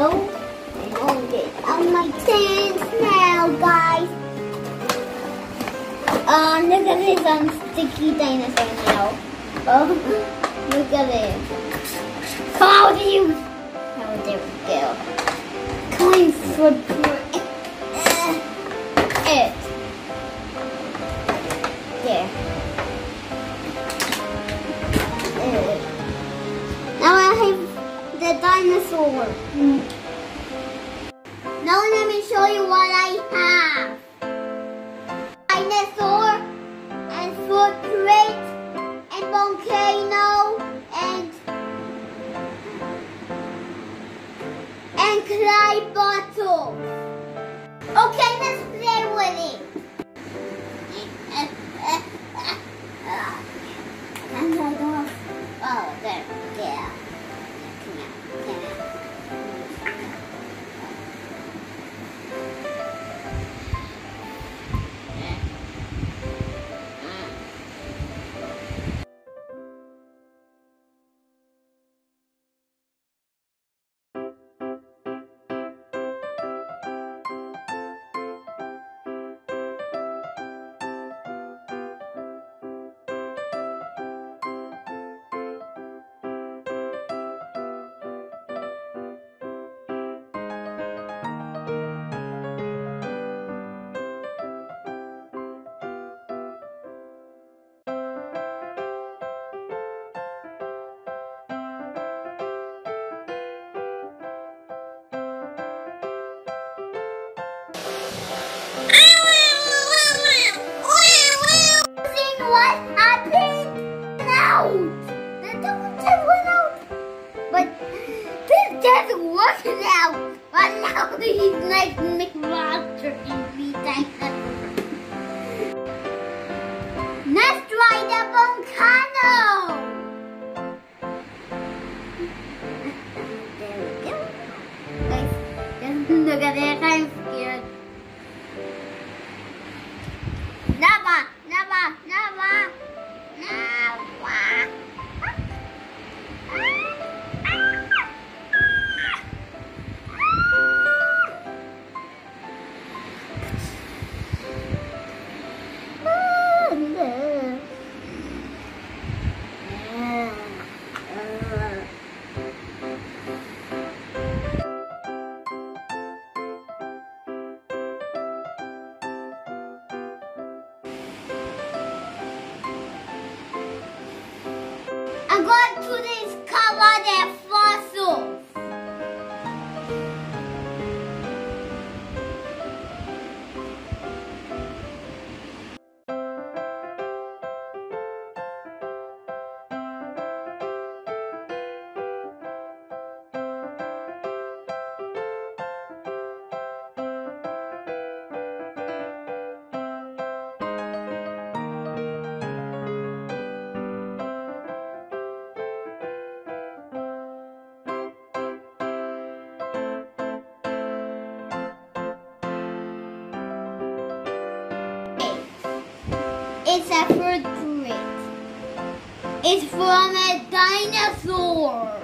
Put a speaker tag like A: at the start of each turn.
A: know. And I'll get out my tins now, guys. Look at this sticky dinosaur now. Oh, look at it. How do you? Oh, there we go. Clean footprint. It. There. Now I have the dinosaur. Now let me show you what I have. Dinosaur and footprint and volcano and clay bottle. Okay, let's play with it. And I don't. Oh, there. Yeah. Come out. What happened? Out! The dog just went out. But this just worked out. But now he's like McMonster in dinosaur. Let's try the volcano. There we go. Guys, just look at it. I'm scared. Never. I'm going to discover their fossils. It's a footprint. It's from a dinosaur.